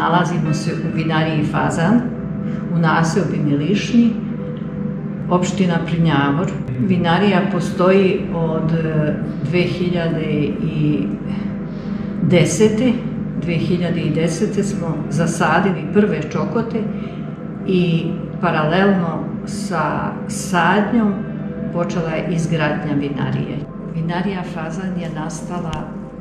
Nalazimo se u vinariji Fazan, u naselbi Milišni, opština Prnjavor. Vinarija postoji od 2010. 2010. smo zasadili prve čokote i paralelno sa sadnjom počela je izgradnja vinarije. Vinarija Fazan je nastala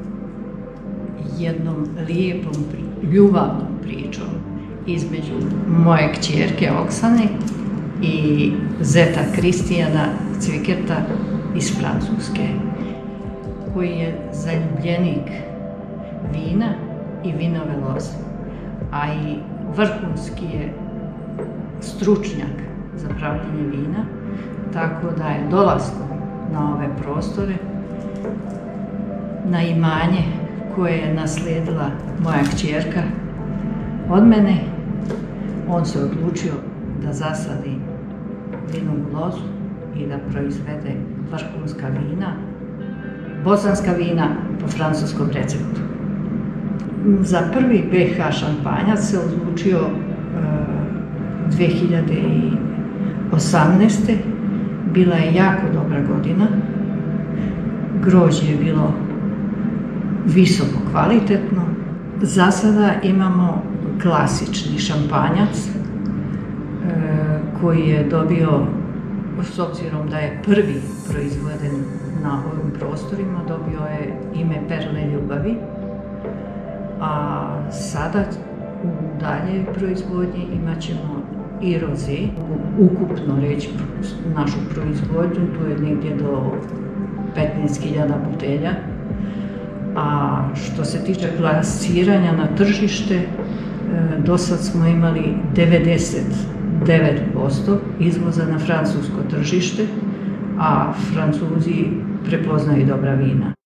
jednom lijepom, ljubavnom pričom između moje kćerke Oksane i zeta Kristijana Cvikerta iz Francuske, koji je zaljubljenik vina i vinove loze, a i vrhunski je stručnjak za pravljenje vina, tako da je dolaskom na ove prostore, na imanje koje je naslijedila moja kćerka od mene, on se odlučio da zasadi vinovu lozu i da proizvede vrhunska vina, bosanska vina po francuskom receptu. Za prvi BH šampanjac se odlučio 2018. Bila je jako dobra godina. Grožđe je bilo visoko kvalitetno. Za sada imamo klasični šampanjac koji je dobio, s obzirom da je prvi proizveden na ovim prostorima, dobio je ime Perle ljubavi, a sada u daljoj proizvodnji imat ćemo i roze. Ukupno reći našu proizvodnju, tu je negdje do 15.000 butelja. A što se tiče plasiranja na tržište, do sad smo imali 99% izvoza na francusko tržište, a Francuzi prepoznaju dobra vina.